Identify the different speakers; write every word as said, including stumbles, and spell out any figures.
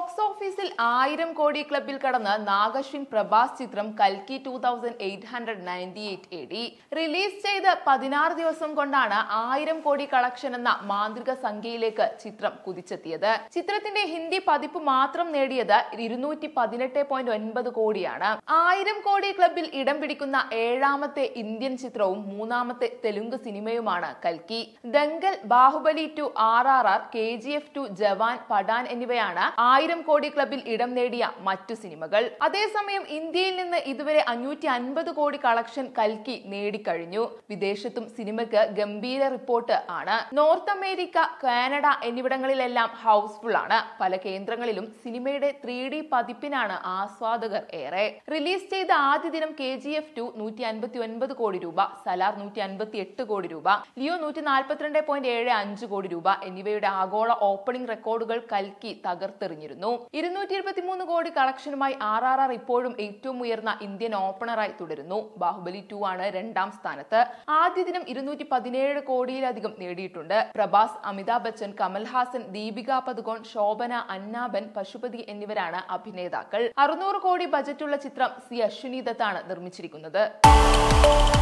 Speaker 1: Box ഓഫീസിൽ ആയിരം കോടി ക്ലബിൽ കടന്ന് നാഗശ്വിൻ പ്രഭാസ് ചിത്രം കൽക്കി two thousand eight hundred ninety eight A D release ചെയ്ത് പതിനാറ് ദിവസം കൊണ്ടാണ് ആയിരം കോടി കളക്ഷൻ എന്ന മാന്ത്രിക സംഖ്യയിലേക്ക് ചിത്രം കുതിച്ചെത്തിയത്. ചിത്രത്തിന്റെ ഹിന്ദി പതിപ്പ് മാത്രം നേടിയത് ഇരുന്നൂറ്റി പതിനെട്ട് പോയിന്റ് ഒൻപത് കോടിയാണ്. ആയിരം കോടി ക്ലബിൽ ഇടം പിടിക്കുന്ന ഏഴാമത്തെ ഇന്ത്യൻ ചിത്രവും മൂന്നാമത്തെ തെലുങ്ക് സിനിമയുമാണ് കൽക്കി. Dangal, Baahubali two, R R R, K G F two, Jawan, Pathaan എന്നിവയാണ് ആയിരം കോടി ക്ലബിൽ ഇടം നേടിയ മറ്റു സിനിമകൾ. അതേസമയം ഇന്ത്യയിൽ നിന്ന് ഇതുവരെ അഞ്ഞൂറ്റി അൻപത് കോടി കളക്ഷൻ കൽക്കി നേടിക്കഴിഞ്ഞു. വിദേശത്തും സിനിമയ്ക്ക് ഗംഭീര റിപ്പോർട്ട് ആണ്. നോർത്ത് അമേരിക്ക, കാനഡ എന്നിവിടങ്ങളിലെല്ലാം ഹൗസ്ഫുൾ ആണ്. പല കേന്ദ്രങ്ങളിലും സിനിമയുടെ ത്രീ ഡി പതിപ്പിനാണ് ആസ്വാദകർ ഏറെ. റിലീസ് ചെയ്ത ആദ്യ ദിനം കെ ജി എഫ് ടു നൂറ്റി അൻപത്തി ഒൻപത് കോടി രൂപ, സലാർ നൂറ്റി അൻപത്തി എട്ട് കോടി രൂപ, ലിയോ നൂറ്റി നാൽപ്പത്തിരണ്ട് പോയിന്റ് ഏഴ് അഞ്ച് കോടി രൂപ എന്നിവയുടെ ആഗോള ഓപ്പണിംഗ് റെക്കോർഡുകൾ കൽക്കി തകർത്തെറിഞ്ഞിരുന്നു. ഇരുന്നൂറ്റി ഇരുപത്തി മൂന്ന് കോടി കളക്ഷനുമായി ആർ ആർ ആർ ഇപ്പോഴും ഏറ്റവും ഉയർന്ന ഇന്ത്യൻ ഓപ്പണറായി തുടരുന്നു. ബാഹുബലി ടു ആണ് രണ്ടാം സ്ഥാനത്ത്. ആദ്യ ദിനം ഇരുന്നൂറ്റി പതിനേഴ് കോടിയിലധികം നേടിയിട്ടുണ്ട്. പ്രഭാസ്, അമിതാഭ് ബച്ചൻ, കമൽഹാസൻ, ദീപിക പദുകോൺ, ശോഭന, അന്നാബൻ, പശുപതി എന്നിവരാണ് അഭിനേതാക്കൾ. അറുന്നൂറ് കോടി ബജറ്റുള്ള ചിത്രം സി അശ്വിനി ദത്താണ് നിർമ്മിച്ചിരിക്കുന്നത്.